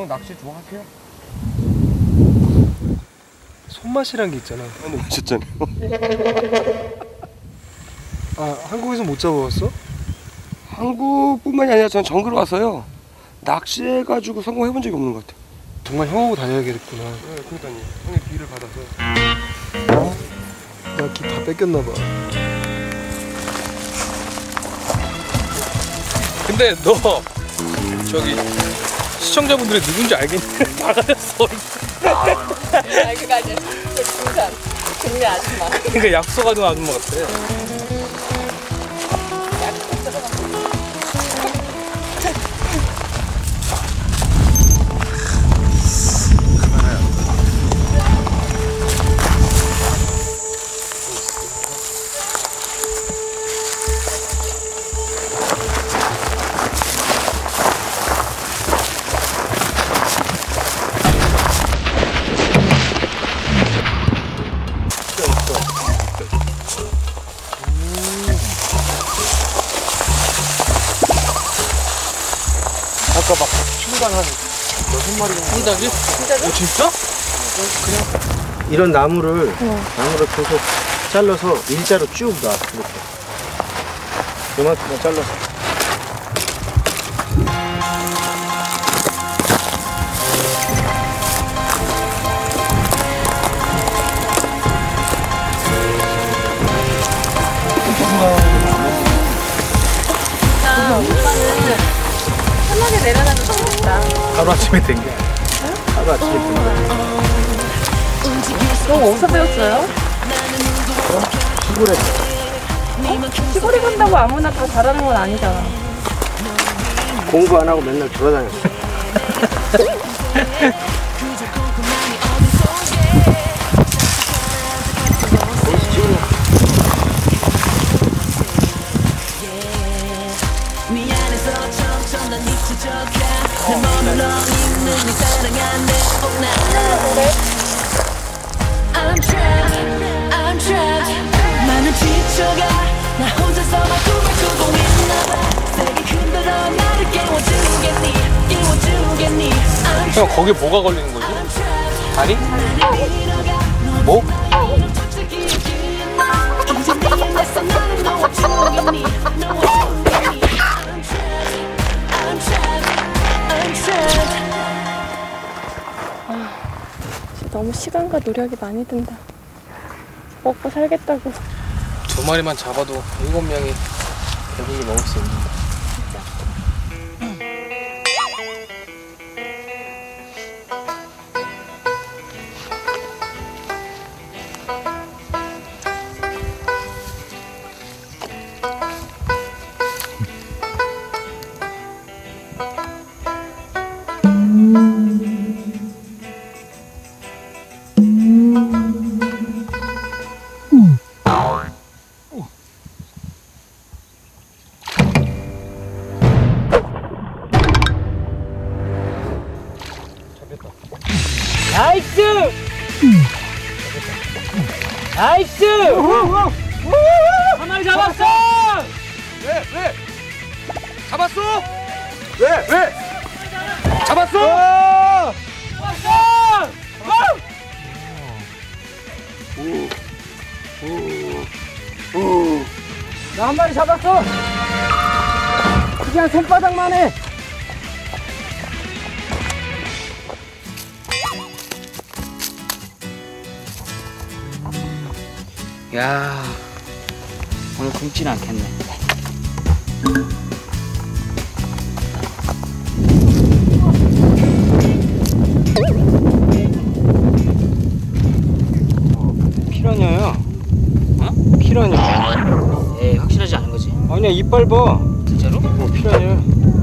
형 낚시 좋아하세요? 손맛이란 게 있잖아. 오늘 하셨잖아요. 아, 한국에서 못 잡아봤어? 한국뿐만이 아니라 전 정글 와서요 낚시해가지고 성공해본 적이 없는 것 같아요. 정말 형하고 다녀야겠구나. 네, 그러니까요. 형의 기를 받아서. 나 기 다 뺏겼나봐. 근데 너 저기 시청자분들이 누군지 알겠니? 나가렸어. 그거 아니야. 중산 동네 아줌마. 그러니까 약속하던 아줌마 같아. 약속 들어가. 아까 막 출간 한 6마리 정도. 한다지? 진짜로? 진짜? 이런 나무를 계속 잘라서 일자로 쭉 놔. 이렇게 이만큼만 잘라서. 오빠는 편하게 내려가면 좋겠다. 하루 아침에 된 게. 하루 아침에 된 거. 그럼 어디서 배웠어요? 시골에. 시골에 간다고 아무나 다 잘하는 건 아니잖아. 공부 안 하고 맨날 돌아다녔어. I'm trapped 나는 지쳐가 나 혼자서 막 꿈을 꾸고 있나봐 세게 흔들어 나를 깨워주겠니 형 거기 뭐가 걸리는 거지? 다리? 목? 너무 시간과 노력이 많이 든다. 먹고 살겠다고. 2마리만 잡아도 7명이 배불리 먹을 수 있는. 나이스! 나이스! 한 마리 잡았어! 왜? 잡았어? 왜? 잡았어? 잡았어! 나 한 마리 잡았어! 그냥 손바닥만 해! 야, 오늘 굶지는 않겠네. 피라냐야. 어? 피라냐. 에이, 확실하지 않은 거지. 아니야, 이빨 봐. 진짜로? 피라냐.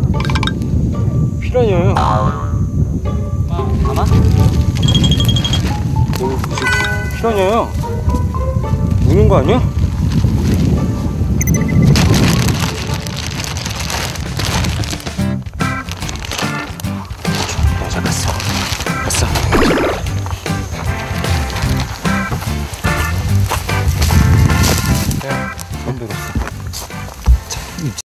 피라냐야. 가만? 피라냐야. 우는 거 아니야? 잡았어. 봤어. 네, 손 들었어.